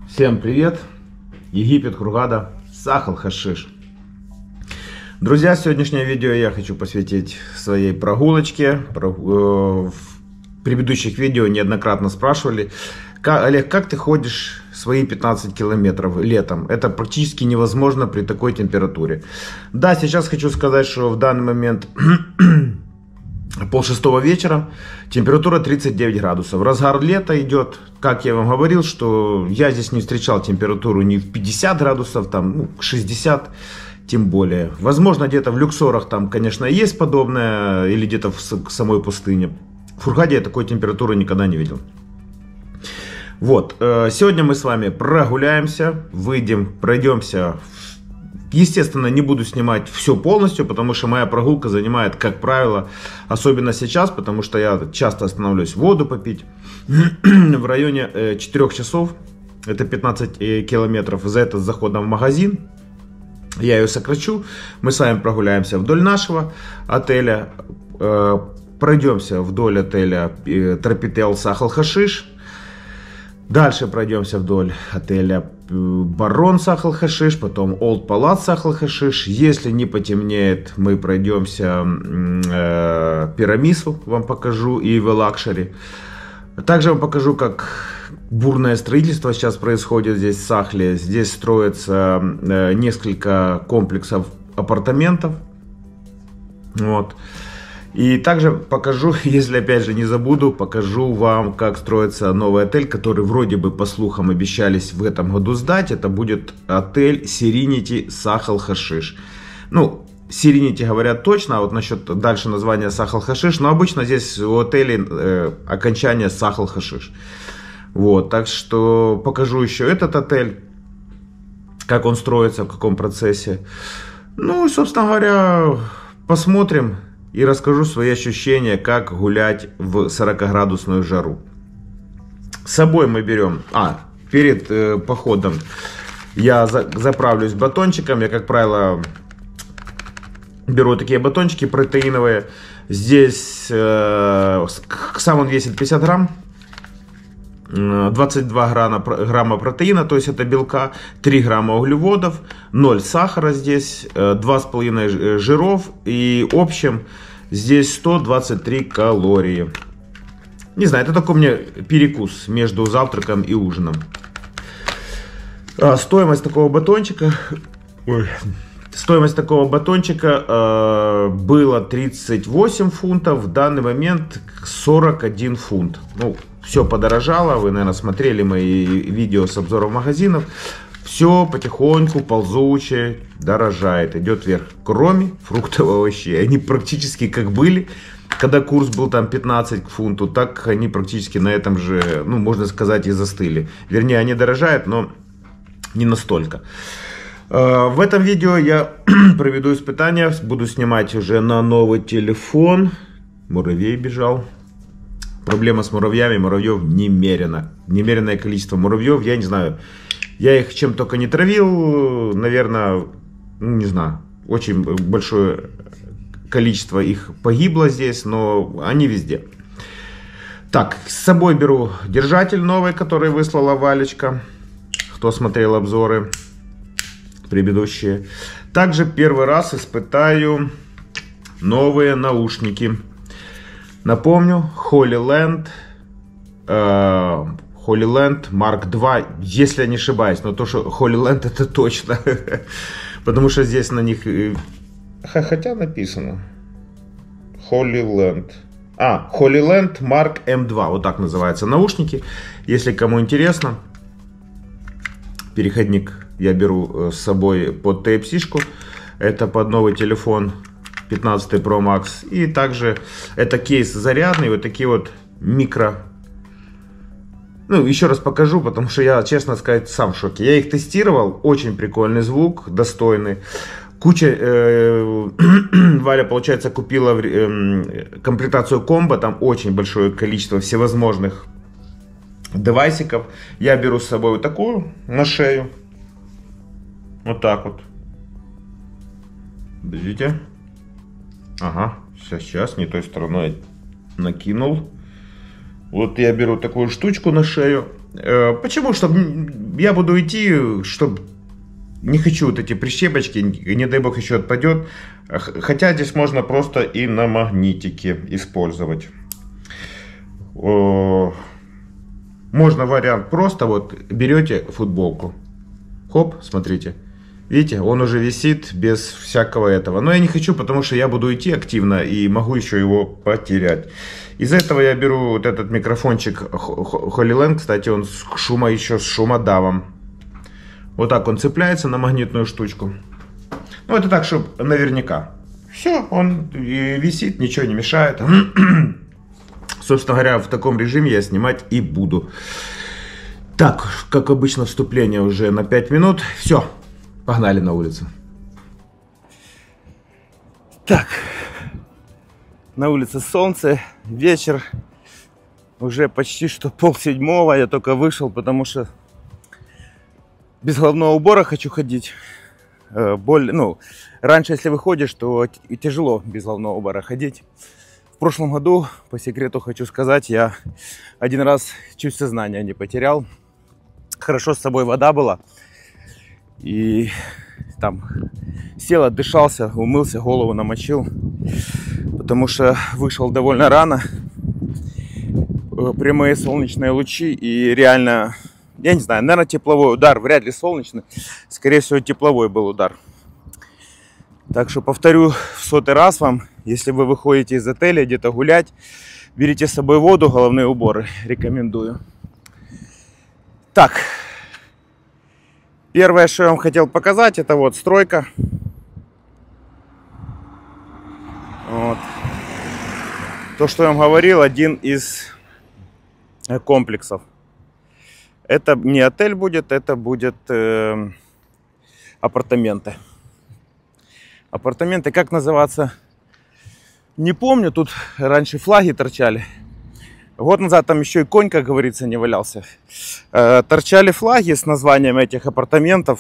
Всем привет! Египет, Хургада, Сахал-Хашиш. Друзья, сегодняшнее видео я хочу посвятить своей прогулочке. В предыдущих видео неоднократно спрашивали: Олег, как ты ходишь свои 15 километров летом? Это практически невозможно при такой температуре. Да, сейчас хочу сказать, что в данный момент 5:30 вечера, температура 39 градусов. Разгар лета идет. Как я вам говорил, что я здесь не встречал температуру ни в 50 градусов, там 60 тем более. Возможно, где-то в Люксорах там, конечно, есть подобное, или где-то в самой пустыне. В Хургаде я такой температуры никогда не видел. Вот, сегодня мы с вами прогуляемся, выйдем, пройдемся. Естественно, не буду снимать все полностью, потому что моя прогулка занимает, как правило, особенно сейчас, потому что я часто останавливаюсь воду попить, в районе 4 часов, это 15 километров, за это с заходом в магазин. Я ее сокращу, мы с вами прогуляемся вдоль нашего отеля, пройдемся вдоль отеля Тропител Сахал-Хашиш. Дальше пройдемся вдоль отеля Барон Сахал-Хашиш, потом Олд Палац Сахал-Хашиш. Если не потемнеет, мы пройдемся Пирамису, вам покажу, и Велакшери. Также вам покажу, как бурное строительство сейчас происходит здесь в Сахле. Здесь строится несколько комплексов апартаментов. Вот. И также покажу, если опять же не забуду, покажу вам, как строится новый отель, который вроде бы, по слухам, обещались в этом году сдать. Это будет отель Serenity Сахал-Хашиш. Ну, Serenity говорят точно, а вот насчет дальше названия Сахал-Хашиш, но обычно здесь у отелей окончание Сахал-Хашиш. Вот, так что покажу еще этот отель, как он строится, в каком процессе. Ну, и, собственно говоря, посмотрим. И расскажу свои ощущения, как гулять в 40-градусную жару. С собой мы берем... перед походом я заправлюсь батончиком. Я, как правило, беру такие батончики протеиновые. Здесь сам он весит 50 грамм. 22 грамма протеина, то есть это белка, 3 грамма углеводов, 0 сахара здесь, 2,5 жиров, и в общем здесь 123 калории. Не знаю, это такой у меня перекус между завтраком и ужином. Стоимость такого батончика... Стоимость такого батончика было 38 фунтов, в данный момент 41 фунт. Ну, все подорожало, вы, наверное, смотрели мои видео с обзором магазинов. Все потихоньку, ползуче дорожает, идет вверх. Кроме фруктов и овощей. Они практически как были, когда курс был там 15 к фунту, так они практически на этом же, ну, можно сказать, и застыли. Вернее, они дорожают, но не настолько. В этом видео я проведу испытания, буду снимать уже на новый телефон. Муравей бежал. Проблема с муравьями, муравьев немерено. Немеренное количество муравьев, я не знаю. Я их чем только не травил, наверное, не знаю. Очень большое количество их погибло здесь, но они везде. Так, с собой беру держатель новый, который выслала Валечка. Кто смотрел обзоры предыдущие. Также первый раз испытаю новые наушники. Напомню, HolyLand Mark II, если я не ошибаюсь, но то, что HolyLand, это точно. Потому что здесь на них... Хотя написано HolyLand. HolyLand Mark M2, вот так называются наушники. Если кому интересно, переходник я беру с собой под Type-C-шку. Это под новый телефон 15 Pro Max. И также это кейс зарядный. Вот такие вот микро. Ну, еще раз покажу, потому что я, честно сказать, сам в шоке. Я их тестировал. Очень прикольный звук, достойный. Куча... Валя, получается, купила комплектацию комбо. Там очень большое количество всевозможных девайсиков. Я беру с собой вот такую на шею. Вот так вот. Подождите. Ага, сейчас не той стороной накинул. Вот я беру такую штучку на шею. Почему? Чтобы я буду идти, чтобы не хочу вот эти прищепочки, не дай бог еще отпадет. Хотя здесь можно просто и на магнитике использовать. Можно вариант просто вот берете футболку. Хоп, смотрите. Видите, он уже висит без всякого этого. Но я не хочу, потому что я буду идти активно и могу еще его потерять. Из-за этого я беру вот этот микрофончик Holyland. Кстати, он еще с шумодавом. Вот так он цепляется на магнитную штучку. Ну, это так, чтобы наверняка. Все, он висит, ничего не мешает. Собственно говоря, в таком режиме я снимать и буду. Так, как обычно, вступление уже на 5 минут. Все. Погнали на улицу. Так, на улице солнце, вечер, уже почти что 6:30, я только вышел, потому что без головного убора хочу ходить. Раньше, если выходишь, то тяжело без головного убора ходить. В прошлом году, по секрету хочу сказать, я один раз чуть сознание не потерял. Хорошо с собой вода была. И там сел, отдышался, умылся, голову намочил, потому что вышел довольно рано, прямые солнечные лучи и реально, я не знаю, наверное, тепловой удар, вряд ли солнечный, скорее всего тепловой был удар. Так что повторю в 100-й раз вам, если вы выходите из отеля где-то гулять, берите с собой воду, головные уборы, рекомендую. Так. Первое, что я вам хотел показать, это вот стройка. Вот. То, что я вам говорил, один из комплексов. Это не отель будет, это будет апартаменты. Апартаменты, как называться, не помню. Тут раньше флаги торчали. Год назад там еще и конь, как говорится, не валялся. Торчали флаги с названием этих апартаментов.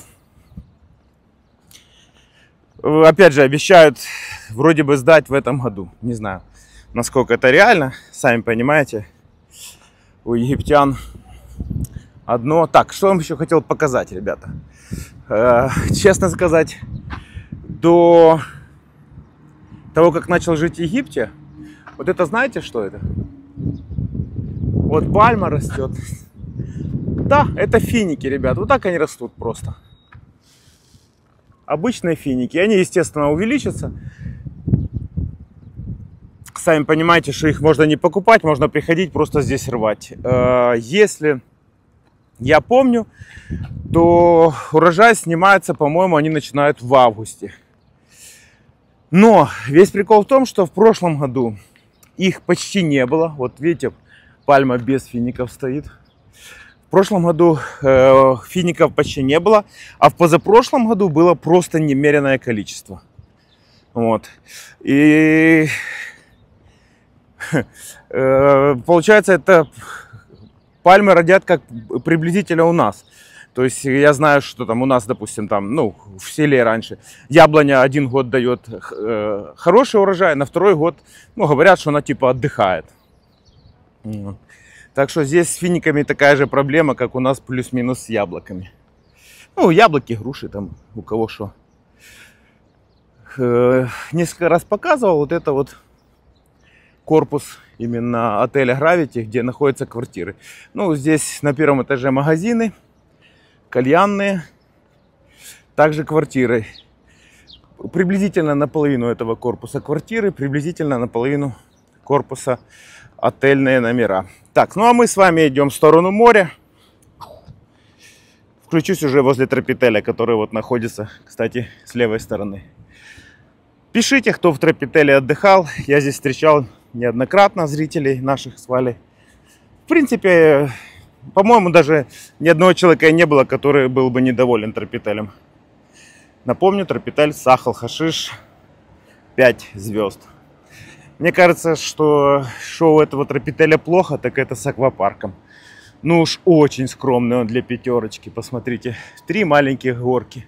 Опять же, обещают вроде бы сдать в этом году. Не знаю, насколько это реально. Сами понимаете, у египтян одно. Так, что я вам еще хотел показать, ребята. Честно сказать, до того, как начал жить в Египте, вот это знаете, что это? Вот пальма растет. Да, это финики, ребят. Вот так они растут просто. Обычные финики. Они, естественно, увеличатся. Сами понимаете, что их можно не покупать, можно приходить просто здесь рвать. Если я помню, то урожай снимается, по-моему, они начинают в августе. Но весь прикол в том, что в прошлом году их почти не было. Вот видите, пальма без фиников стоит. В прошлом году фиников почти не было, а в позапрошлом году было просто немеренное количество. Вот. И получается, это пальмы родят как приблизительно у нас. То есть я знаю, что там у нас, допустим, там, в селе раньше яблоня один год дает хороший урожай, на второй год, говорят, что она типа отдыхает. Так что здесь с финиками такая же проблема, как у нас плюс-минус с яблоками. Яблоки, груши, там у кого что. Несколько раз показывал вот это вот корпус именно отеля Gravity, где находятся квартиры. Здесь на первом этаже магазины, кальянные, также квартиры. Приблизительно наполовину этого корпуса квартиры, приблизительно наполовину корпуса отельные номера. Так, а мы с вами идем в сторону моря. Включусь уже возле Тропителя, который вот находится, кстати, с левой стороны. Пишите, кто в Тропителе отдыхал. Я здесь встречал неоднократно зрителей наших с Валей. В принципе, по-моему, даже ни одного человека не было, который был бы недоволен Тропителем. Напомню, Тропитель, Сахал, Хашиш, 5 звезд. Мне кажется, что шоу этого Тропителя плохо, так это с аквапарком. Уж очень скромный он для 5. Посмотрите, 3 маленьких горки.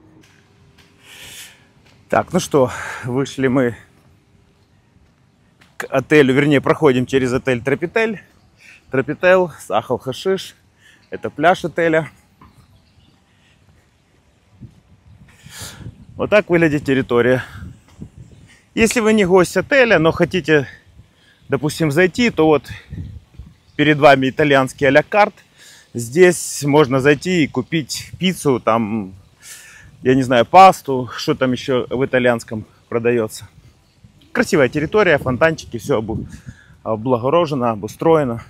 Так, ну что, вышли мы к отелю, вернее, проходим через отель Тропитель. Тропитель, Сахал-Хашиш. Это пляж отеля. Вот так выглядит территория. Если вы не гость отеля, но хотите, допустим, зайти, то вот перед вами итальянский а-ля карт. Здесь можно зайти и купить пиццу, там, я не знаю, пасту, что там еще в итальянском продается. Красивая территория, фонтанчики, все облагорожено, обустроено.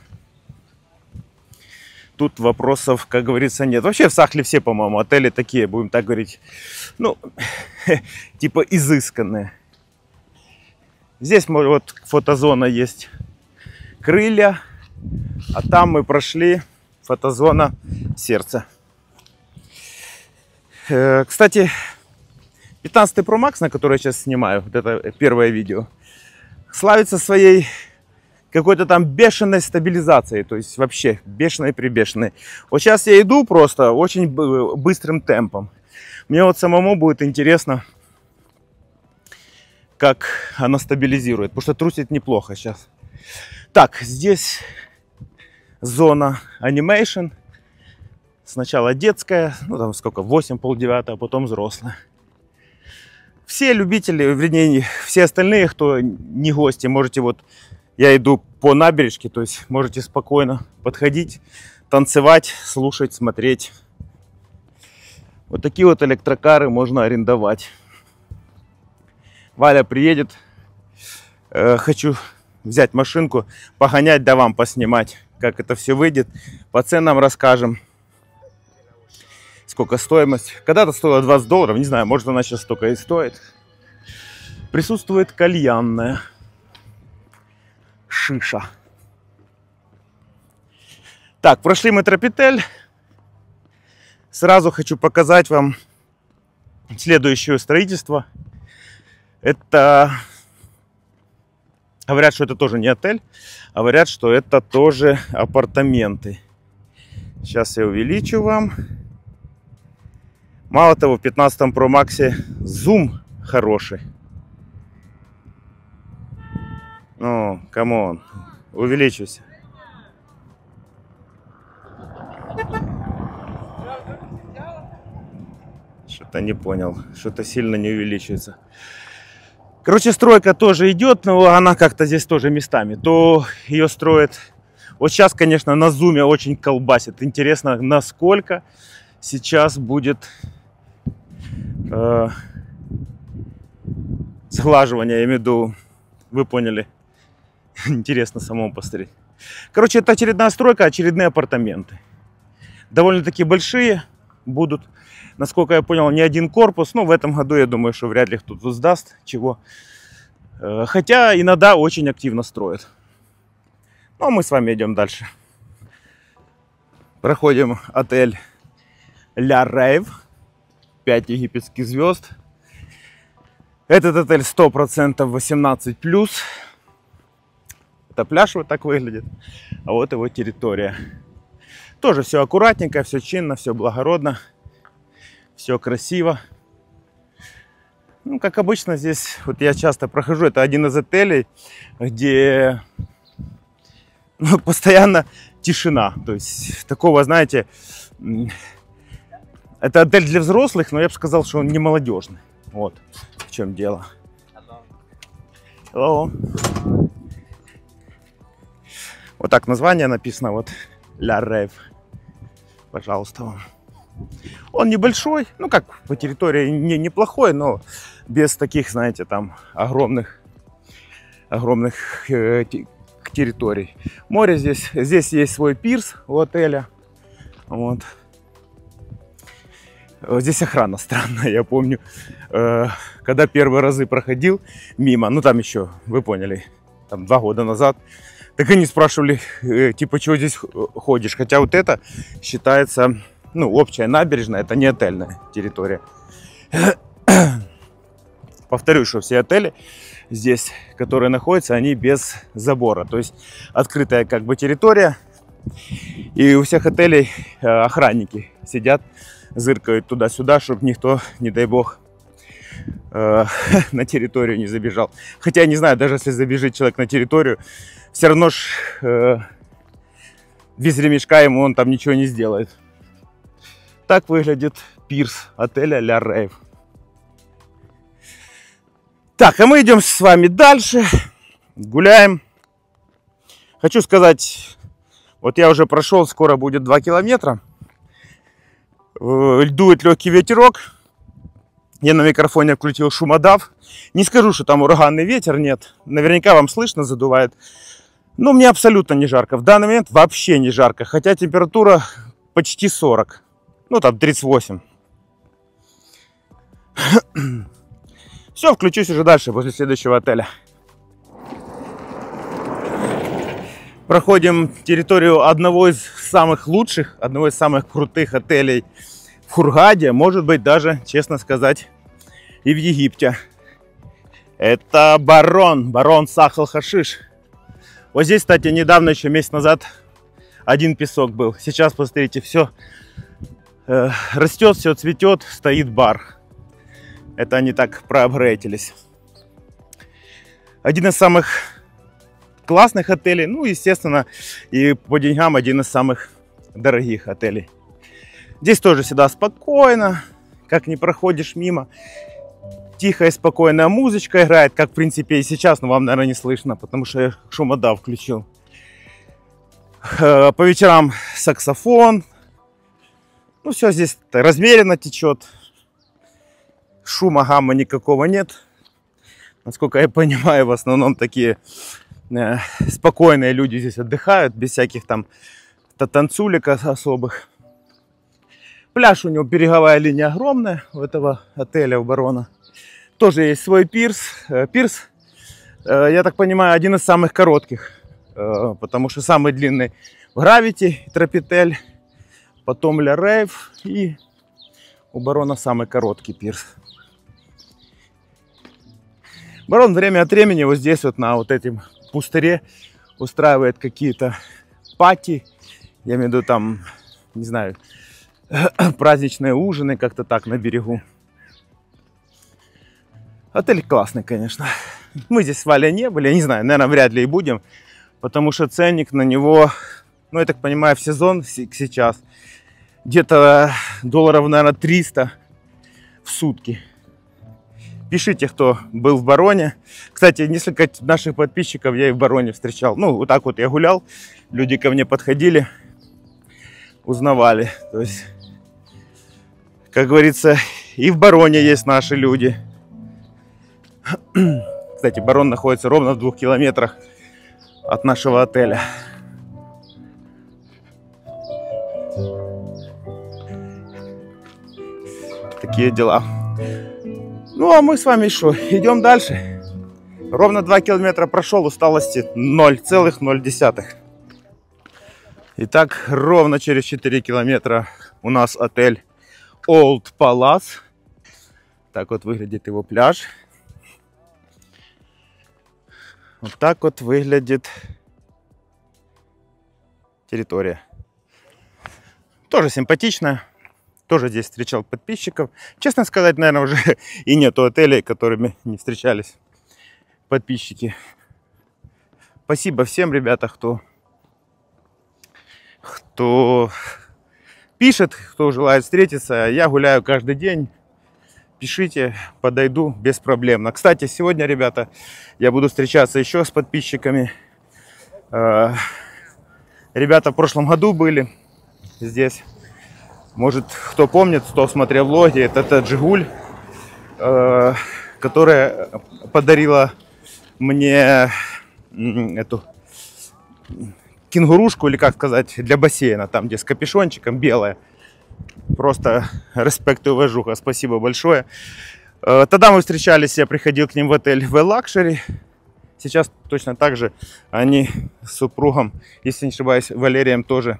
Тут вопросов, как говорится, нет. Вообще в Сахле все, по-моему, отели такие, будем так говорить, ну, типа изысканные. Здесь вот фотозона есть, крылья, а там мы прошли фотозона сердца. Кстати, 15 Pro Max, на который я сейчас снимаю, вот это первое видео, славится своей какой-то там бешеной стабилизацией, то есть вообще бешеной-прибешенной. Вот сейчас я иду просто очень быстрым темпом. Мне вот самому будет интересно, как она стабилизирует, потому что трусит неплохо сейчас. Так, здесь зона Animation. Сначала детская, ну там сколько, 8, полдевятого, а потом взрослая. Все любители, вернее, все остальные, кто не гости, можете вот... Я иду по набережке, то есть можете спокойно подходить, танцевать, слушать, смотреть. Вот такие вот электрокары можно арендовать. Валя приедет, хочу взять машинку, погонять, да вам поснимать, как это все выйдет. По ценам расскажем, сколько стоимость. Когда-то стоило $20, не знаю, может она сейчас столько и стоит. Присутствует кальянная. Шиша. Так, прошли мы Тропитель. Сразу хочу показать вам следующее строительство. Это... Говорят, что это тоже не отель. А говорят, что это тоже апартаменты. Сейчас я увеличу вам. Мало того, в 15 Pro Max зум хороший. Ну, камон, увеличуйся. Что-то не понял, что-то сильно не увеличивается. Короче, стройка тоже идет, но она как-то здесь тоже местами. То ее строят... Вот сейчас, конечно, на зуме очень колбасит. Интересно, насколько сейчас будет сглаживание, я имею в виду, вы поняли. Интересно самому посмотреть. Короче, это очередная стройка, очередные апартаменты. Довольно-таки большие будут. Насколько я понял, не один корпус. Но в этом году, я думаю, что вряд ли кто-то сдаст чего. Хотя иногда очень активно строят. Ну, а мы с вами идем дальше. Проходим отель Ля Рейв. 5 египетских звезд. Этот отель 100% 18+. Это пляж вот так выглядит. А вот его территория. Тоже все аккуратненько, все чинно, все благородно. Все красиво. Ну, как обычно здесь, вот я часто прохожу, это один из отелей, где постоянно тишина. То есть такого, знаете, это отель для взрослых, но я бы сказал, что он не молодежный. Вот в чем дело. Hello. Вот так название написано, вот Ля Рейв. Пожалуйста вам. Он небольшой, ну как по территории неплохой, но без таких, знаете, там огромных территорий. Море здесь есть свой пирс у отеля. Вот. Здесь охрана странная, я помню, когда первые разы проходил мимо, ну там еще, вы поняли, там 2 года назад, так они спрашивали, типа, чего здесь ходишь, хотя вот это считается, ну, общая набережная, это не отельная территория. Повторюсь, что все отели здесь, которые находятся, они без забора, то есть открытая как бы территория, и у всех отелей охранники сидят, зыркают туда-сюда, чтобы никто, не дай бог, на территорию не забежал. Хотя, не знаю, даже если забежит человек на территорию, все равно ж без ремешка ему он там ничего не сделает. Так выглядит пирс отеля Ля Рейв. Так, а мы идем с вами дальше. Гуляем. Хочу сказать, вот я уже прошел, скоро будет 2 километра. Дует легкий ветерок. Я на микрофоне включил шумодав. Не скажу, что там ураганный ветер, нет. Наверняка вам слышно, задувает. Но мне абсолютно не жарко. В данный момент вообще не жарко. Хотя температура почти 40. Ну там 38. Все, включусь уже дальше, после следующего отеля. Проходим территорию одного из самых лучших, одного из самых крутых отелей в Хургаде. Может быть, даже, честно сказать, и в Египте. Это Барон Сахал Хашиш. Вот здесь, кстати, недавно, еще месяц назад, один песок был. Сейчас, посмотрите, все растет, все цветет, стоит бар. Это они так проапгрейдились. Один из самых классных отелей. Ну, естественно, и по деньгам один из самых дорогих отелей. Здесь тоже всегда спокойно. Как не проходишь мимо. Тихая, спокойная музычка играет. Как, в принципе, и сейчас. Но вам, наверное, не слышно, потому что я шумодав включил. По вечерам саксофон. Ну, все здесь размеренно течет. Шума, гамма никакого нет. Насколько я понимаю, в основном такие спокойные люди здесь отдыхают, без всяких там танцулек особых. Пляж у него, береговая линия огромная у этого отеля, у Барона. Тоже есть свой пирс. Пирс, я так понимаю, один из самых коротких, потому что самый длинный в Гравити, Тропитель, потом Ля Рейв, и у Барона самый короткий пирс. Барон время от времени вот здесь вот на вот этом пустыре устраивает какие-то пати, я имею в виду там, не знаю, праздничные ужины, как-то так на берегу. Отель классный, конечно. Мы здесь с Валей не были, я не знаю, наверное, вряд ли и будем, потому что ценник на него, ну, я так понимаю, в сезон сейчас где-то долларов, наверное, 300 в сутки. Пишите, кто был в Бароне. Кстати, несколько наших подписчиков я и в Бароне встречал. Ну, вот так вот я гулял. Люди ко мне подходили, узнавали. То есть, как говорится, и в Бароне есть наши люди. Кстати, Барон находится ровно в 2 километрах от нашего отеля. Такие дела. Ну, а мы с вами что, идем дальше. Ровно 2 километра прошел, усталости 0,0. Итак, ровно через 4 километра у нас отель Old Palace. Так вот выглядит его пляж. Вот так вот выглядит территория. Тоже симпатичная. Тоже здесь встречал подписчиков. Честно сказать, наверное, уже и нету отелей, которыми не встречались подписчики. Спасибо всем, ребята, кто пишет, кто желает встретиться. Я гуляю каждый день. Пишите, подойду без проблем. Кстати, сегодня, ребята, я буду встречаться еще с подписчиками. Ребята в прошлом году были здесь. Может, кто помнит, кто смотрел влоги, это Жигуль, которая подарила мне эту кенгурушку, или как сказать, для бассейна, там где с капюшончиком, белая. Просто респект и уважуха, спасибо большое. Тогда мы встречались, я приходил к ним в отель The Luxury. Сейчас точно так же они с супругом, если не ошибаюсь, Валерием тоже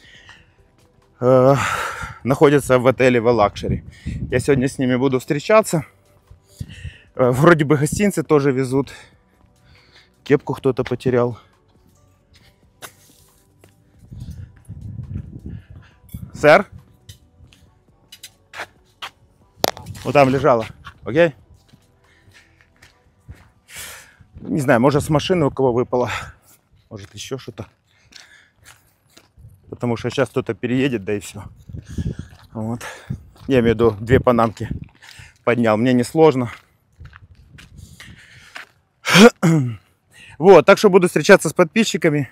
находятся в отеле The Luxury. Я сегодня с ними буду встречаться. Вроде бы гостинцы тоже везут. Кепку кто-то потерял. Сэр? Вот там лежала. Окей? Не знаю, может с машины у кого выпало. Может еще что-то. Потому что сейчас кто-то переедет, да и все. Вот. Я имею в виду 2 панамки поднял. Мне не сложно. Вот, так что буду встречаться с подписчиками.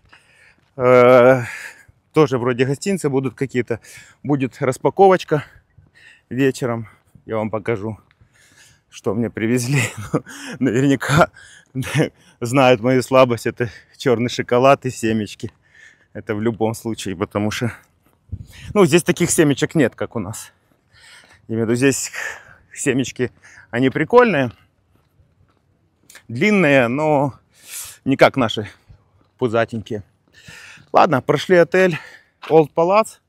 Тоже вроде гостинцы будут какие-то. Будет распаковочка вечером. Я вам покажу, что мне привезли. Наверняка знают мою слабость. Это черный шоколад и семечки. Это в любом случае, потому что... Ну, здесь таких семечек нет, как у нас. Я имею в виду, здесь семечки, они прикольные. Длинные, но не как наши пузатенькие. Ладно, прошли отель Old Palace.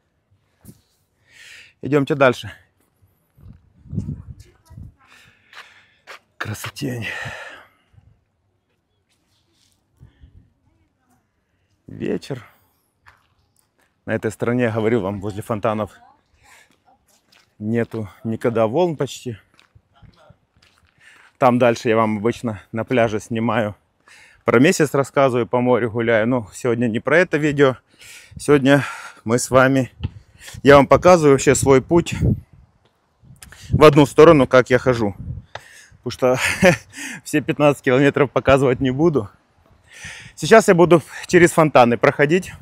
Идемте дальше. Красотень. Вечер. На этой стороне, я говорил вам, возле фонтанов нету никогда волн почти. Там дальше я вам обычно на пляже снимаю. Про месяц рассказываю, по морю гуляю. Но сегодня не про это видео. Сегодня мы с вами... Я вам показываю вообще свой путь в одну сторону, как я хожу. Потому что все 15 километров показывать не буду. Сейчас я буду через фонтаны проходить.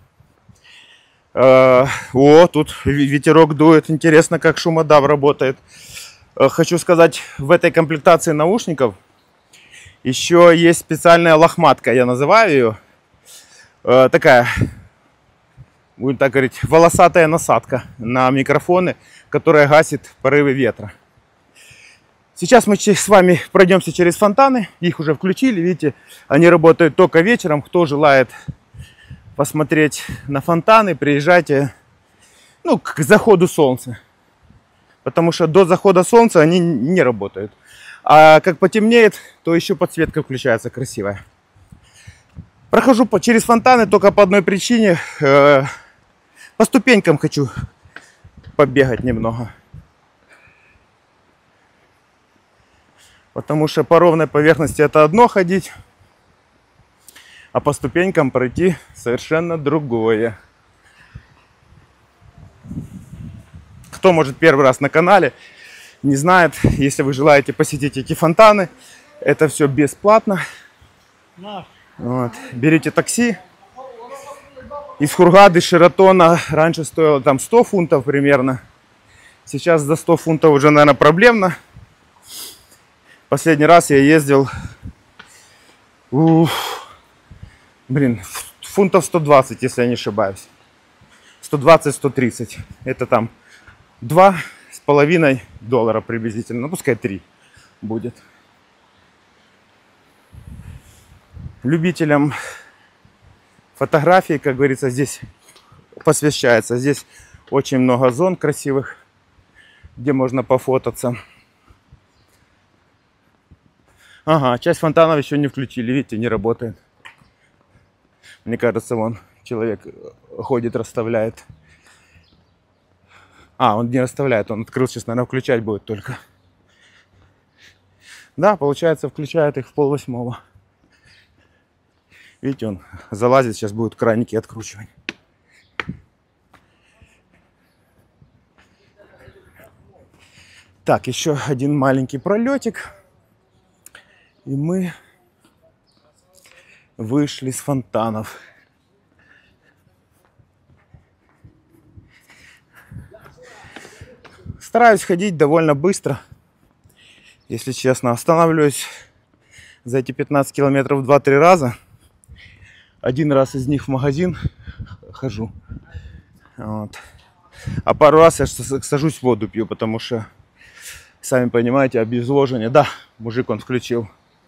О, тут ветерок дует. Интересно, как шумодав работает. Хочу сказать, в этой комплектации наушников еще есть специальная лохматка, я называю ее. Такая, будем так говорить, волосатая насадка на микрофоны, которая гасит порывы ветра. Сейчас мы с вами пройдемся через фонтаны. Их уже включили, видите, они работают только вечером. Кто желает посмотреть на фонтаны, приезжайте, ну, к заходу солнца. Потому что до захода солнца они не работают. А как потемнеет, то еще подсветка включается красивая. Прохожу через фонтаны только по одной причине. По ступенькам хочу побегать немного. Потому что по ровной поверхности это одно ходить, а по ступенькам пройти совершенно другое. Кто, может, первый раз на канале, не знает, если вы желаете посетить эти фонтаны, это все бесплатно. Вот. Берите такси. Из Хургады, Шератона раньше стоило там 100 фунтов примерно. Сейчас за 100 фунтов уже, наверное, проблемно. Последний раз я ездил, фунтов 120, если я не ошибаюсь. 120-130. Это там $2,5 приблизительно. Ну, пускай 3 будет. Любителям фотографий, как говорится, здесь посвящается. Здесь очень много зон красивых, где можно пофотаться. Ага, часть фонтанов еще не включили, видите, не работает. Мне кажется, вон человек ходит, расставляет. А, он не расставляет, он открыл, сейчас, наверное, включать будет только. Да, получается, включает их в 7:30. Видите, он залазит, сейчас будут краники откручивать. Так, еще один маленький пролетик. И мы вышли с фонтанов. Стараюсь ходить довольно быстро. Если честно, останавливаюсь за эти 15 километров 2-3 раза. Один раз из них в магазин хожу. Вот. А пару раз я сажусь в воду пью, потому что, сами понимаете, обезвоживание. Да, мужик он включил.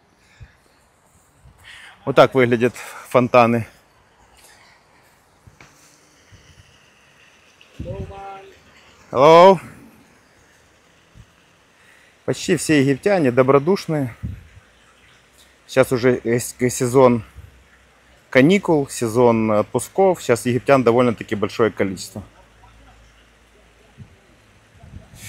Вот так выглядят фонтаны. Hello. Почти все египтяне добродушные. Сейчас уже сезон каникул, сезон отпусков. Сейчас египтян довольно-таки большое количество.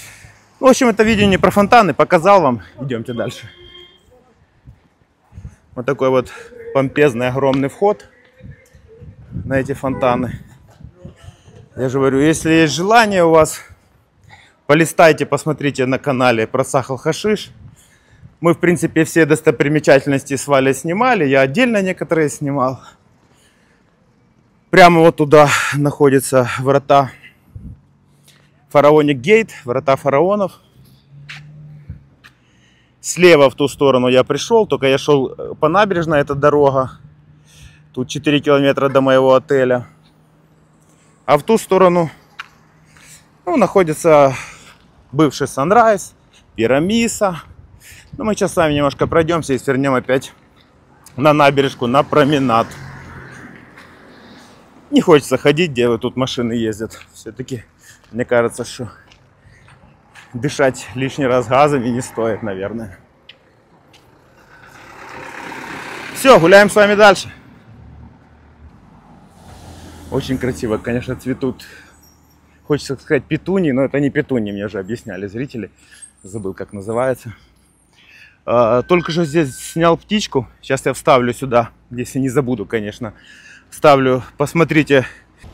В общем, это видео не про фонтаны. Показал вам. Идемте дальше. Вот такой вот помпезный огромный вход на эти фонтаны. Я же говорю, если есть желание у вас, полистайте, посмотрите на канале про Сахал-Хашиш. Мы, в принципе, все достопримечательности с Валей снимали. Я отдельно некоторые снимал. Прямо вот туда находятся врата Фараоник Гейт, врата фараонов. Слева в ту сторону я пришел, только я шел по набережной, эта дорога. Тут 4 километра до моего отеля. А в ту сторону находится бывший Санрайз, Пирамиса. Ну, мы сейчас с вами немножко пройдемся и свернем опять на набережку, на променад. Не хочется ходить, где вот тут машины ездят. Все-таки, мне кажется, что дышать лишний раз газами не стоит, наверное. Все, гуляем с вами дальше. Очень красиво, конечно, цветут. Хочется сказать петунии, но это не петунии, мне уже объясняли зрители. Забыл, как называется. Только что здесь снял птичку. Сейчас я вставлю сюда, если не забуду, конечно. Вставлю, посмотрите.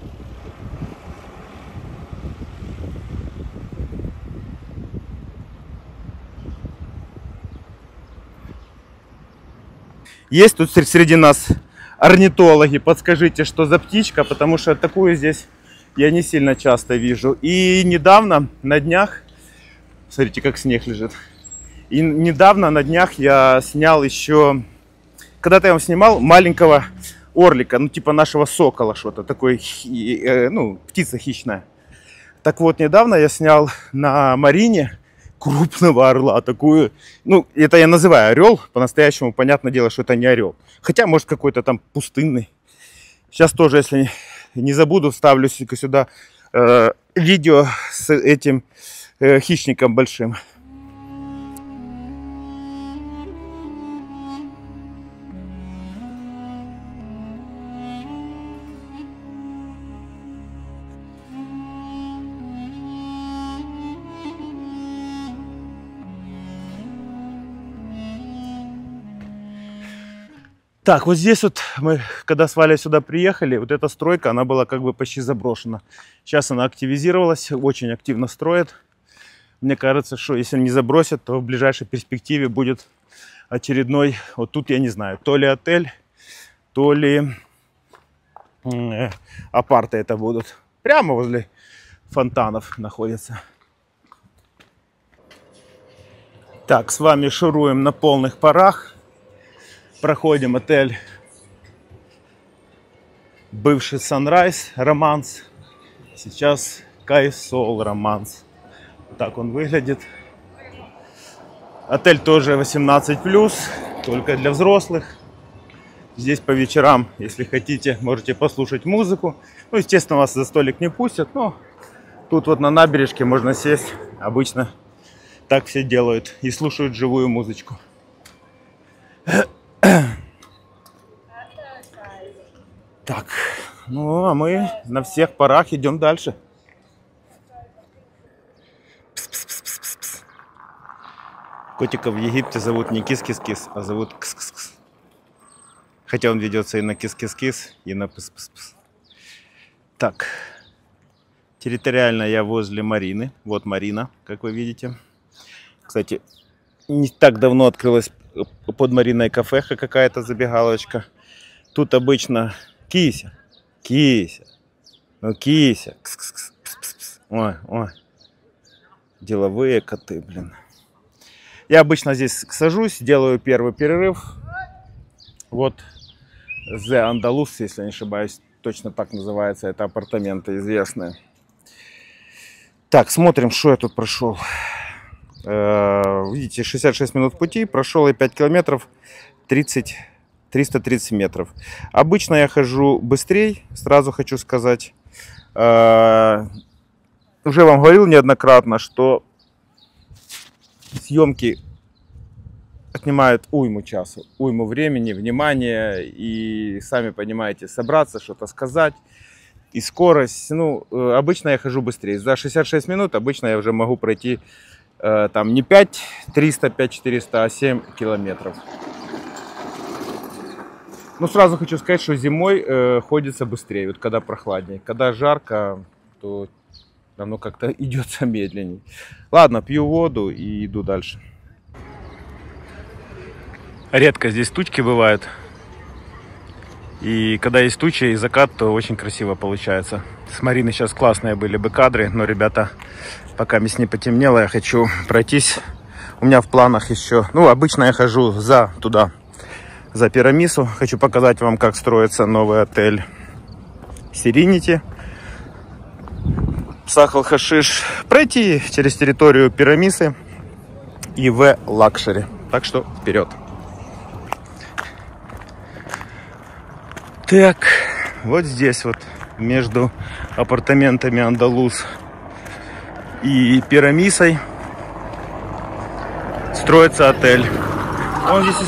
Есть тут среди нас орнитологи, подскажите, что за птичка, потому что такую здесь я не сильно часто вижу. И недавно, на днях, смотрите, как снег лежит. И недавно, на днях, я снял еще, когда-то я снимал маленького орлика, ну типа нашего сокола, что-то такое, птица хищная. Так вот, недавно я снял на Марине крупного орла, такую, это я называю орел, по-настоящему, понятное дело, что это не орел. Хотя, может, какой-то там пустынный. Сейчас тоже, если не забуду, вставлю сюда видео с этим хищником большим. Так, вот здесь вот мы, когда с Валей сюда приехали, вот эта стройка, она была как бы почти заброшена. Сейчас она активизировалась, очень активно строят. Мне кажется, что если не забросят, то в ближайшей перспективе будет очередной, вот тут я не знаю, то ли отель, то ли апарты это будут. Прямо возле фонтанов находятся. Так, с вами шуруем на полных парах. Проходим отель бывший Санрайз Романс. Сейчас Кайсол Романс. Так он выглядит. Отель тоже 18+, только для взрослых. Здесь по вечерам, если хотите, можете послушать музыку. Ну, естественно, вас за столик не пустят, но тут вот на набережке можно сесть. Обычно так все делают и слушают живую музычку. Так, ну а мы на всех парах идем дальше. Пс-пс-пс-пс-пс. Котика в Египте зовут не кис-кис-кис, а зовут кс-кс-кс. Хотя он ведется и на кис-кис-кис, и на пс-пс-пс. Так, территориально я возле Марины. Вот Марина, как вы видите. Кстати, не так давно открылась под Мариной кафеха какая-то забегалочка. Тут обычно Кися, Кися, ну Кися, кс-кс-кс, пс-пс-пс. Ой, ой, деловые коты, блин. Я обычно здесь сажусь, делаю первый перерыв. Вот The Andalus, если не ошибаюсь, точно так называется, это апартаменты известные. Так, смотрим, что я тут прошел. Видите, 66 минут пути, прошел я 5 километров, 330 метров. Обычно я хожу быстрее, сразу хочу сказать. Уже вам говорил неоднократно, что съемки отнимают уйму часу, уйму времени, внимания. И сами понимаете, собраться, что-то сказать. И скорость. Ну, обычно я хожу быстрее. За 66 минут обычно я уже могу пройти там не 5300, 5400, а 7 километров. Ну, сразу хочу сказать, что зимой ходится быстрее, вот когда прохладнее. Когда жарко, то оно как-то идется медленнее. Ладно, пью воду и иду дальше. Редко здесь тучки бывают. И когда есть тучи и закат, то очень красиво получается. С Мариной сейчас классные были бы кадры, но, ребята, пока мне не потемнело, я хочу пройтись. У меня в планах еще, ну, обычно я хожу туда, за Пирамису. Хочу показать вам, как строится новый отель Serenity. Сахал-Хашиш. Пройти через территорию Пирамисы и в Лакшери. Так что вперед. Так, вот здесь вот между апартаментами Андалус и Пирамисой строится отель. Он здесь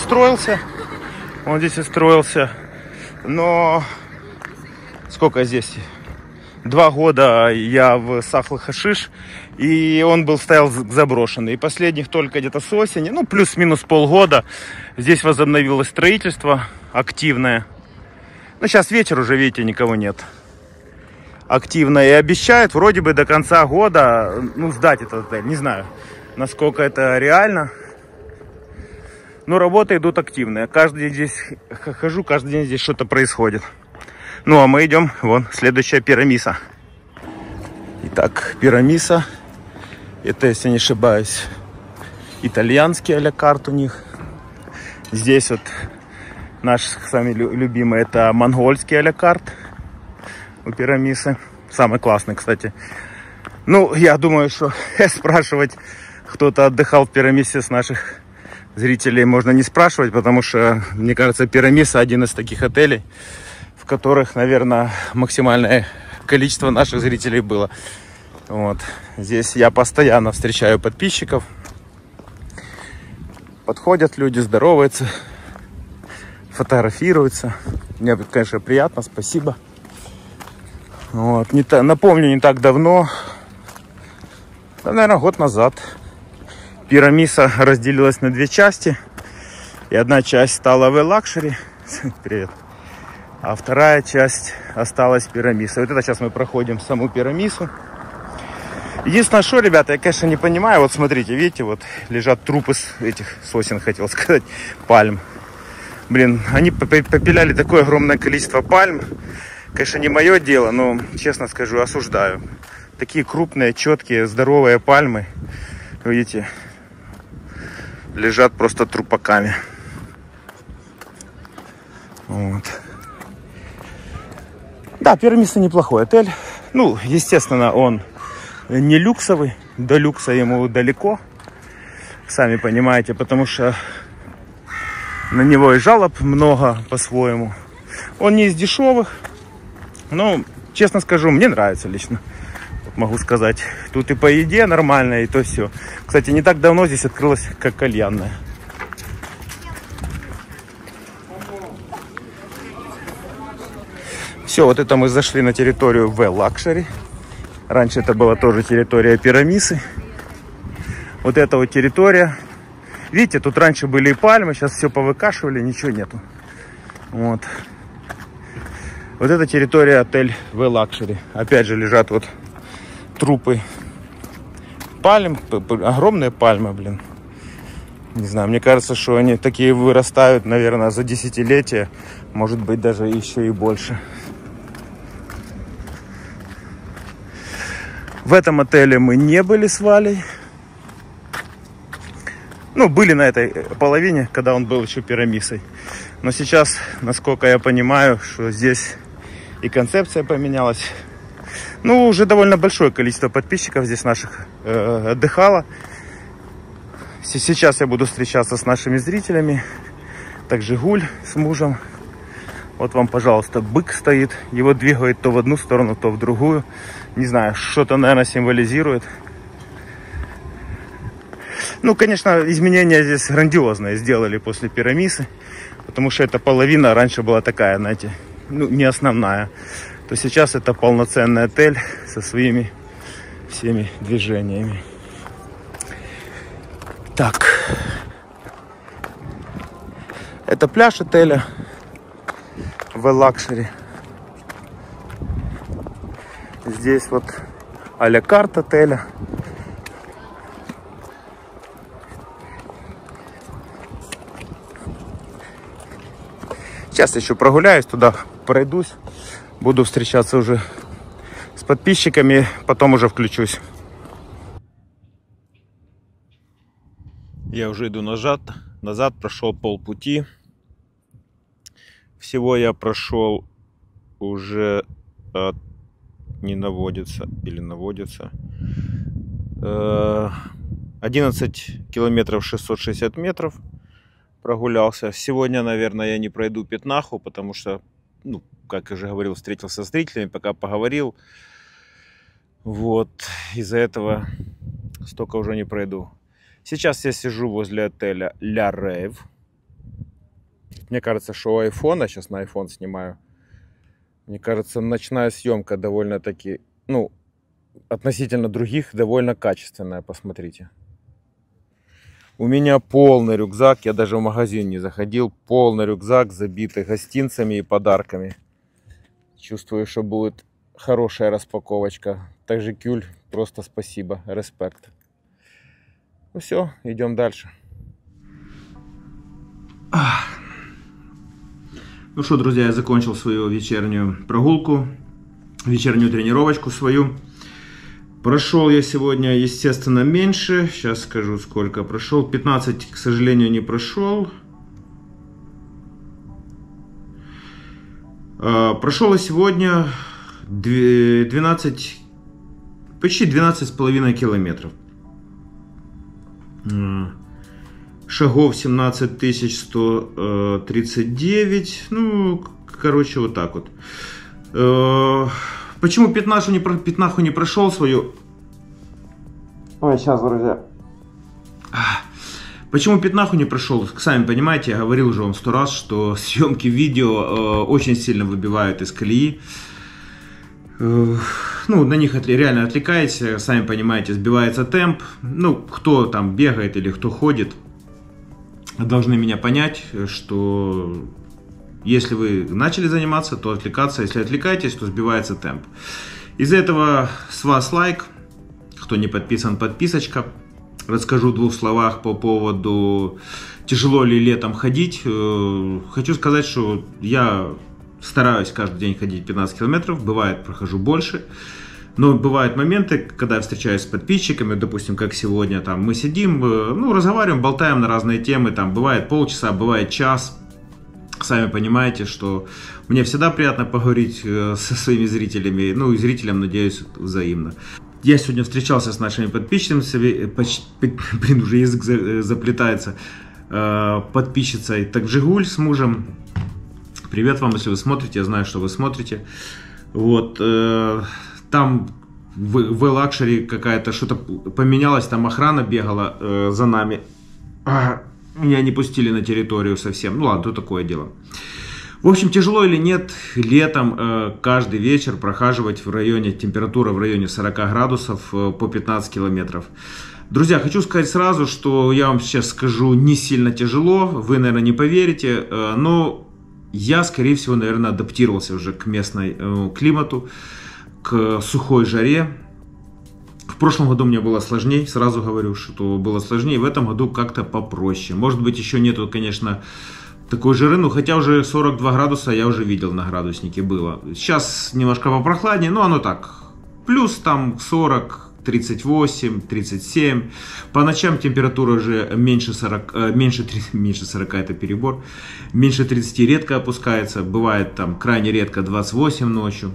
и строился, но сколько здесь? 2 года я в Сахал-Хашиш, и он стоял заброшенный. И последних только где-то с осени, ну плюс-минус полгода, здесь возобновилось строительство активное. Ну, сейчас вечер уже, видите, никого нет. Активно. И обещают вроде бы до конца года, ну, сдать этот отель. Не знаю, насколько это реально. Но работы идут активные. Каждый день здесь хожу, каждый день здесь что-то происходит. Ну, а мы идем, вон, следующая Пирамиса. Итак, Пирамиса. Это, если не ошибаюсь, итальянский а-ля карт у них. Здесь вот... Наш самый любимый это монгольский а-ля карт у Пирамисы. Самый классный, кстати. Ну, я думаю, что спрашивать, кто-то отдыхал в Пирамисе с наших зрителей, можно не спрашивать, потому что, мне кажется, Пирамиса один из таких отелей, в которых, наверное, максимальное количество наших зрителей было. Вот. Здесь я постоянно встречаю подписчиков. Подходят люди, здороваются, фотографируются. Мне, конечно, приятно, спасибо. Вот. Напомню, не так давно, да, наверное, год назад, Пирамиса разделилась на 2 части. И одна часть стала в Лакшери. Привет. А вторая часть осталась Пирамиса. Вот это сейчас мы проходим саму Пирамису. Единственное, что, ребята, я, конечно, не понимаю. Вот смотрите, видите, вот лежат трупы сосен, хотел сказать, пальм. Блин, они попиляли такое огромное количество пальм. Конечно, не мое дело, но, честно скажу, осуждаю. Такие крупные, четкие, здоровые пальмы, видите, лежат просто трупаками. Вот. Да, Пирамиса неплохой отель. Ну, естественно, он не люксовый. До люкса ему далеко. Сами понимаете, потому что... На него и жалоб много по-своему. Он не из дешевых. Но, честно скажу, мне нравится лично. Могу сказать. Тут и по еде нормально, и то все. Кстати, не так давно здесь открылась как кальянная. Все, вот это мы зашли на территорию в Лакшери. Раньше это была тоже территория Пирамисы. Вот эта вот территория. Видите, тут раньше были и пальмы, сейчас все повыкашивали, ничего нету. Вот. Вот эта территория отель в Лакшери. Опять же лежат вот трупы пальм, огромные пальмы, блин. Не знаю, мне кажется, что они такие вырастают, наверное, за десятилетия, может быть, даже еще и больше. В этом отеле мы не были с Валей. Ну, были на этой половине, когда он был еще Пирамисой. Но сейчас, насколько я понимаю, что здесь и концепция поменялась. Ну, уже довольно большое количество подписчиков здесь наших отдыхало. Сейчас я буду встречаться с нашими зрителями. Также Гуль с мужем. Вот вам, пожалуйста, бык стоит. Его двигают то в одну сторону, то в другую. Не знаю, что-то, наверное, символизирует. Ну, конечно, изменения здесь грандиозные сделали после Пирамисы, потому что эта половина раньше была такая, знаете, ну, не основная. То сейчас это полноценный отель со своими всеми движениями. Так, это пляж отеля. V-Luxury. Здесь вот а-ля карт отеля. Сейчас еще прогуляюсь туда, пройдусь. Буду встречаться уже с подписчиками, потом уже включусь. Я уже иду назад прошел полпути. Всего я прошел уже не наводится или наводится 11 километров 660 метров прогулялся. Сегодня, наверное, я не пройду пятнаху, потому что, ну, как я уже говорил, встретился с зрителями, пока поговорил. Вот, из-за этого столько уже не пройду. Сейчас я сижу возле отеля Ля Рейв. Мне кажется, что у айфона, сейчас на iPhone снимаю, мне кажется, ночная съемка довольно-таки, ну, относительно других, довольно качественная, посмотрите. У меня полный рюкзак, я даже в магазин не заходил, полный рюкзак, забитый гостинцами и подарками. Чувствую, что будет хорошая распаковочка. Также Кюль, просто спасибо, респект. Ну все, идем дальше. Ну что, друзья, я закончил свою вечернюю прогулку, вечернюю тренировочку свою. Прошел я сегодня, естественно, меньше. Сейчас скажу, сколько прошел. 15, к сожалению, не прошел. Прошел я сегодня 12, почти 12,5 километров. Шагов 17 139. Ну, короче, вот так вот. Почему пятнаху не прошел свою? Ой, сейчас, друзья. Почему пятнаху не прошел? Сами понимаете, я говорил уже вам 100 раз, что съемки видео очень сильно выбивают из колеи. Ну, на них реально отвлекаете, сами понимаете, сбивается темп. Ну, кто там бегает или кто ходит, должны меня понять, что если вы начали заниматься, то отвлекаться. Если отвлекаетесь, то сбивается темп. Из-за этого с вас лайк. Кто не подписан, подписочка. Расскажу в 2 словах по поводу, тяжело ли летом ходить. Хочу сказать, что я стараюсь каждый день ходить 15 километров. Бывает, прохожу больше. Но бывают моменты, когда я встречаюсь с подписчиками, допустим, как сегодня, там мы сидим, ну, разговариваем, болтаем на разные темы. Там бывает полчаса, бывает час. Сами понимаете, что мне всегда приятно поговорить со своими зрителями. Ну и зрителям, надеюсь, взаимно. Я сегодня встречался с нашими подписчиками, блин, уже язык заплетается, подписчицей Такжигуль с мужем. Привет вам, если вы смотрите, я знаю, что вы смотрите. Вот, там в Luxury какая-то, что-то поменялось, там охрана бегала за нами. Меня не пустили на территорию совсем. Ну ладно, то такое дело. В общем, тяжело или нет летом каждый вечер прохаживать в районе, температура в районе 40 градусов по 15 километров. Друзья, хочу сказать сразу, что я вам сейчас скажу, не сильно тяжело. Вы, наверное, не поверите, но я, скорее всего, наверное, адаптировался уже к местному климату, к сухой жаре. В прошлом году мне было сложнее, сразу говорю, что было сложнее. В этом году как-то попроще. Может быть, еще нету, конечно, такой жары, ну хотя уже 42 градуса я уже видел на градуснике было. Сейчас немножко попрохладнее, но оно так. Плюс там 40, 38, 37. По ночам температура уже меньше 40, меньше 40 это перебор. Меньше 30 редко опускается. Бывает там крайне редко 28 ночью.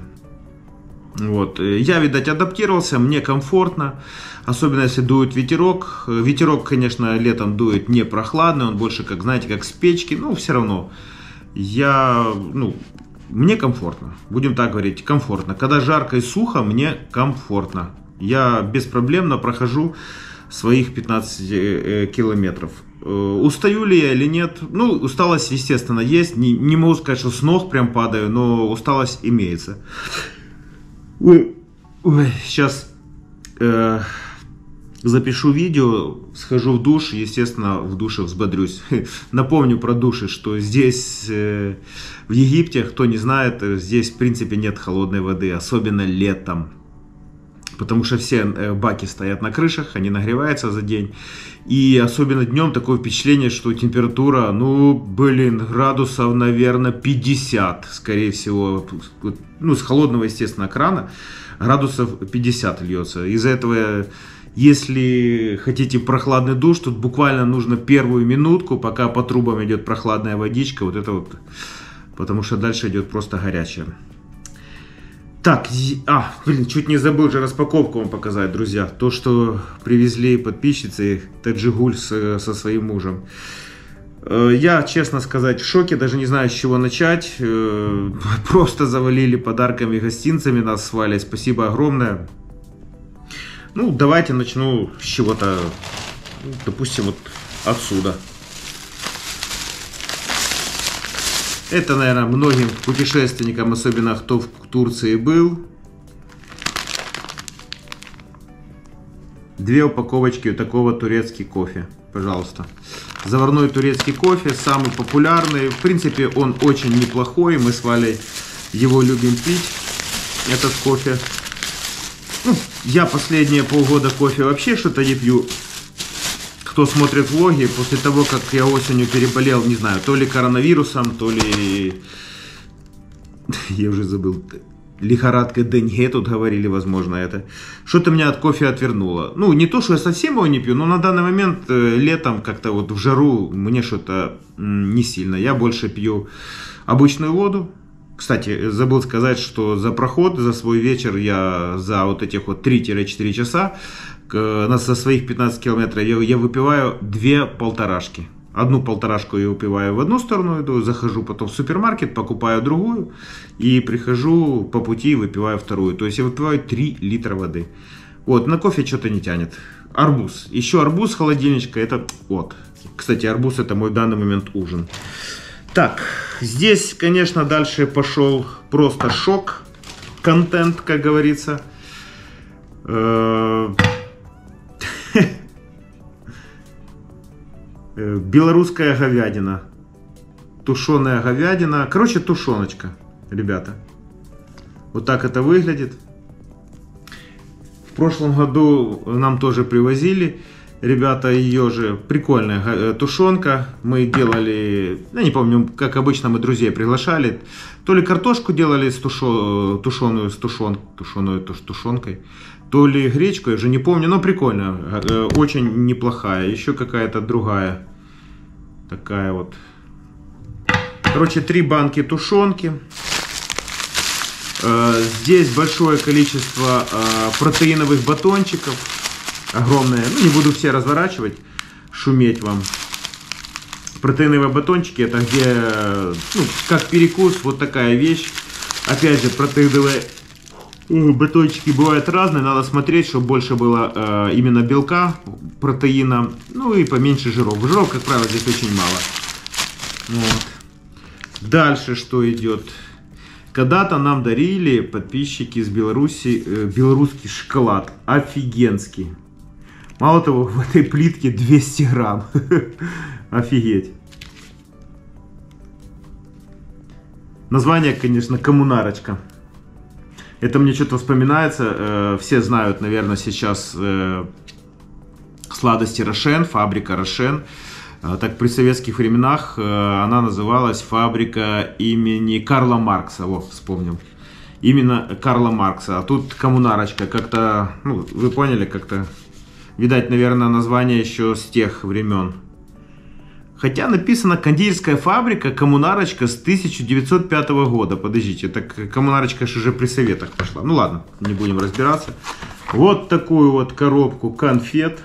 Вот. Я, видать, адаптировался, мне комфортно, особенно если дует ветерок. Ветерок, конечно, летом дует не прохладный, он больше, как, знаете, как с печки, но все равно мне комфортно, будем так говорить, комфортно. Когда жарко и сухо, мне комфортно. Я беспроблемно прохожу своих 15 километров. Устаю ли я или нет? Ну, усталость, естественно, есть. Не могу сказать, что с ног прям падаю, но усталость имеется. Ой, сейчас запишу видео, схожу в душ, естественно, в душе взбодрюсь. Напомню про души, что здесь, в Египте, кто не знает, здесь, в принципе, нет холодной воды, особенно летом. Потому что все баки стоят на крышах, они нагреваются за день. И особенно днем такое впечатление, что температура, ну, блин, градусов, наверное, 50, скорее всего. Ну, с холодного, естественно, крана градусов 50 льется. Из-за этого, если хотите прохладный душ, тут буквально нужно первую минутку, пока по трубам идет прохладная водичка, вот это вот, потому что дальше идет просто горячая. Так, блин, чуть не забыл же распаковку вам показать, друзья. То, что привезли подписчицы Таджигуль со своим мужем. Я, честно сказать, в шоке, даже не знаю, с чего начать. Просто завалили подарками, гостинцами нас с Валей. Спасибо огромное. Ну, давайте начну с чего-то, допустим, вот отсюда. Это, наверное, многим путешественникам, особенно кто в Турции был. 2 упаковочки такого турецкий кофе. Пожалуйста. Заварной турецкий кофе, самый популярный. В принципе, он очень неплохой. Мы с Валей его любим пить, этот кофе. Ну, я последние полгода кофе вообще что-то не пью. Кто смотрит влоги, после того, как я осенью переболел, не знаю, то ли коронавирусом, то ли... Я уже забыл. Лихорадка Денге, тут говорили, возможно, это. Что-то меня от кофе отвернуло. Ну, не то, что я совсем его не пью, но на данный момент летом как-то вот в жару мне что-то не сильно. Я больше пью обычную воду. Кстати, забыл сказать, что за проход, за свой вечер я за вот этих вот 3-4 часа за своих 15 километров я выпиваю 2 полторашки. Одну полторашку я выпиваю в одну сторону, иду, захожу потом в супермаркет, покупаю другую и прихожу по пути и выпиваю вторую. То есть я выпиваю 3 литра воды. Вот, на кофе что-то не тянет. Арбуз. Еще арбуз с холодильничка. Это вот. Кстати, арбуз это мой в данный момент ужин. Так, здесь, конечно, дальше пошел просто шок. Контент, как говорится. Белорусская говядина. Тушеная говядина. Короче, тушеночка, ребята. Вот так это выглядит. В прошлом году нам тоже привозили. Ребята, ее же прикольная тушенка. Мы делали, я не помню, как обычно мы друзей приглашали. То ли картошку делали с тушеную с тушенкой. То ли гречку, я уже не помню, но прикольно, очень неплохая. Еще какая-то другая, такая вот. Короче, 3 банки тушенки. Здесь большое количество протеиновых батончиков, огромное. Ну, не буду все разворачивать, шуметь вам. Протеиновые батончики, это где, ну, как перекус, вот такая вещь. Опять же, протеиновые батончики бывают разные, надо смотреть, чтобы больше было именно белка, протеина, ну и поменьше жиров. Жиров, как правило, здесь очень мало. Вот. Дальше что идет? Когда-то нам дарили подписчики из Беларуси белорусский шоколад. Офигенский. Мало того, в этой плитке 200 грамм. Офигеть. Название, конечно, коммунарочка. Это мне что-то вспоминается. Все знают, наверное, сейчас сладости Рошен, фабрика Рошен. Так при советских временах она называлась фабрика имени Карла Маркса. Вот, вспомнил. Именно Карла Маркса. А тут коммунарочка. Как-то, ну, вы поняли, как-то, видать, наверное, название еще с тех времен. Хотя написано кондитерская фабрика коммунарочка с 1905 года. Подождите, так коммунарочка же уже при советах пошла. Ну ладно, не будем разбираться. Вот такую вот коробку конфет.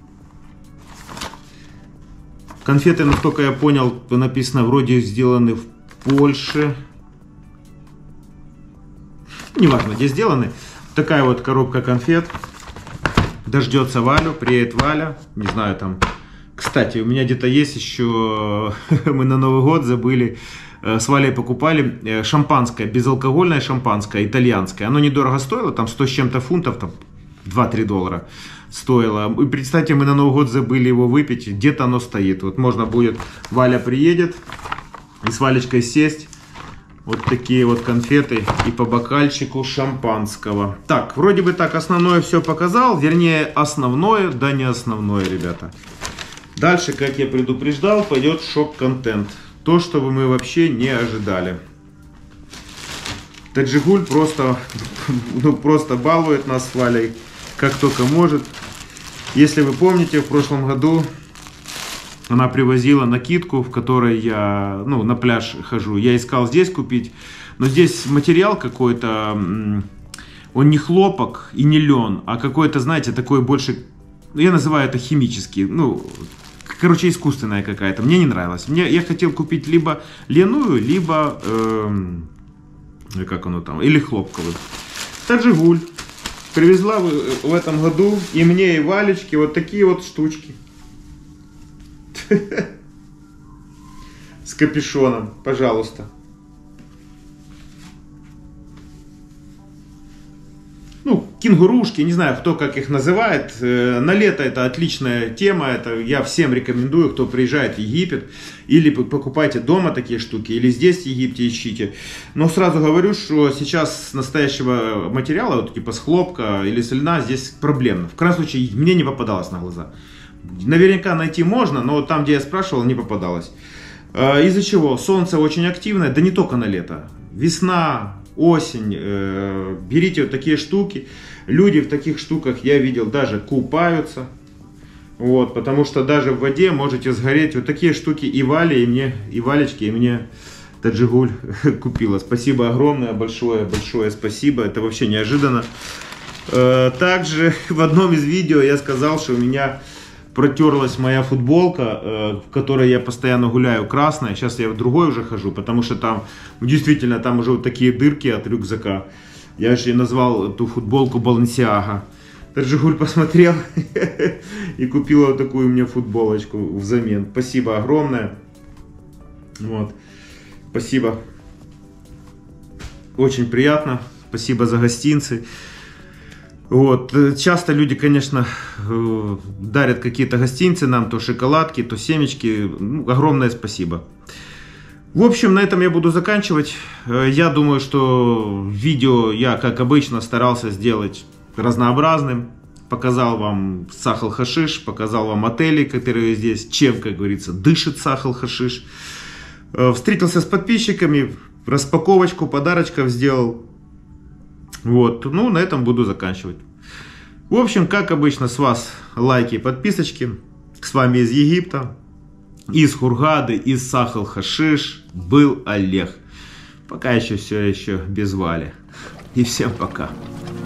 Конфеты, насколько я понял, написано, вроде сделаны в Польше. Неважно, где сделаны. Такая вот коробка конфет. Дождется Валю, приедет Валя. Не знаю, там... Кстати, у меня где-то есть еще, мы на Новый год забыли, с Валей покупали шампанское, безалкогольное шампанское, итальянское. Оно недорого стоило, там 100 с чем-то фунтов, там 2-3 доллара стоило. И представьте, мы на Новый год забыли его выпить, где-то оно стоит. Вот можно будет, Валя приедет и с Валечкой сесть. Вот такие вот конфеты и по бокальчику шампанского. Так, вроде бы так основное все показал. Вернее, основное, да не основное, ребята. Дальше, как я предупреждал, пойдет шок-контент. То, что мы вообще не ожидали. Таджигуль просто балует нас с Валей, как только может. Если вы помните, в прошлом году она привозила накидку, в которой я, на пляж хожу. Я искал здесь купить, но здесь материал какой-то, он не хлопок и не лен, а какой-то, знаете, такой больше, я называю это химический, короче, искусственная какая-то. Мне не нравилось. Я хотел купить либо льняную, либо, как оно там, или хлопковую. Таджигуль привезла в этом году и мне, и Валечке вот такие вот штучки. С капюшоном, пожалуйста. Кенгурушки, не знаю, кто как их называет. На лето это отличная тема. Это я всем рекомендую, кто приезжает в Египет. Или покупайте дома такие штуки, или здесь в Египте ищите. Но сразу говорю, что сейчас настоящего материала, вот типа с хлопка или с льна, здесь проблемно. В крайнем случае, мне не попадалось на глаза. Наверняка найти можно, но там, где я спрашивал, не попадалось. Из-за чего? Солнце очень активное, да не только на лето. Весна, осень. Берите вот такие штуки. Люди в таких штуках, я видел, даже купаются. Вот, потому что даже в воде можете сгореть. Вот такие штуки и Вале, и мне, и Валечке, и мне Таджигуль купила. Спасибо огромное, большое спасибо. Это вообще неожиданно. Также в одном из видео я сказал, что у меня протерлась моя футболка, в которой я постоянно гуляю, красная. Сейчас я в другой уже хожу, потому что там, действительно, там уже вот такие дырки от рюкзака. Я же назвал эту футболку Баленсиага. Таджигуль посмотрел и купила вот такую мне футболочку взамен. Спасибо огромное. Вот. Спасибо. Очень приятно. Спасибо за гостинцы. Вот. Часто люди, конечно, дарят какие-то гостинцы нам, то шоколадки, то семечки. Огромное спасибо. В общем, на этом я буду заканчивать. Я думаю, что видео я, как обычно, старался сделать разнообразным. Показал вам Сахал-Хашиш, показал вам отели, которые здесь, чем, как говорится, дышит Сахал-Хашиш. Встретился с подписчиками, распаковочку подарочков сделал. Вот, на этом буду заканчивать. В общем, как обычно, с вас лайки и подписочки. С вами из Египта, из Хургады, из Сахал-Хашиш был Олег. Пока еще все без Вали. И всем пока.